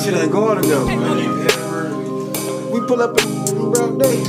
shit ain't going together, man. We pull up in broad day.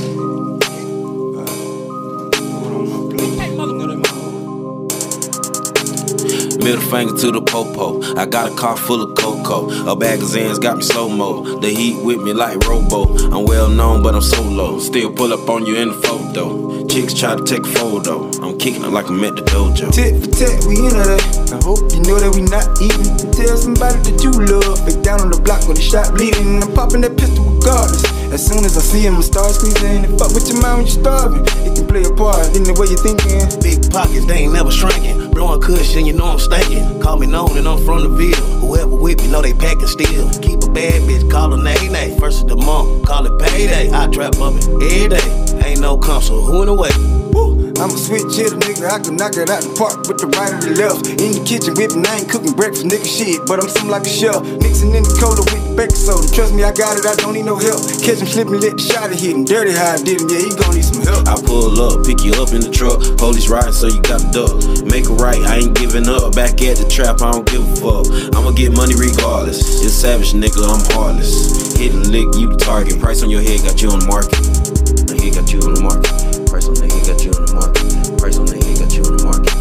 Middle finger to the popo. I got a car full of cocoa. A bag of Zans got me slow-mo. The heat with me like Robo. I'm well known, but I'm solo. Still pull up on you in the photo. Chicks try to take a photo. I'm kicking it like I'm at the dojo. Tit for tat, we into that. I hope you know that we not even. Tell somebody that you love. Back down on the block with the shot bleeding. I'm popping that pistol regardless. As soon as I see him, I start squeezing. And fuck with your mind when you're starving. It can play a part in the way you're thinking. Big pockets, they ain't never shrinking. Blowing cushion, you know I'm stinking. Call me known and I'm from the Ville. Whoever with me know they packin' steel. Keep a bad bitch, call her Nay-Nay. First of the month, call it payday. I trap up it every day. Ain't no console, who in the way? I'm a switch hitter, nigga. I can knock it out the park with the right or the left. In the kitchen whipping, I ain't cooking breakfast, nigga, shit. But I'm something like a chef. Mixing in the cola with the baking soda. Trust me, I got it, I don't need no help. Catch him slipping, let the shot hit him. Dirty how I did him, yeah, he gon' need some help. I pull up, pick you up in the truck. Police riding, so you gotta duck. Make it right, I ain't giving up. Back at the trap, I don't give a fuck. I'ma get money regardless. It's savage, nigga, I'm heartless. Hit and lick, you the target. Price on your head got you on the market. The head got you on the market. Price on the head got you on the market. Price on the head got you on the market.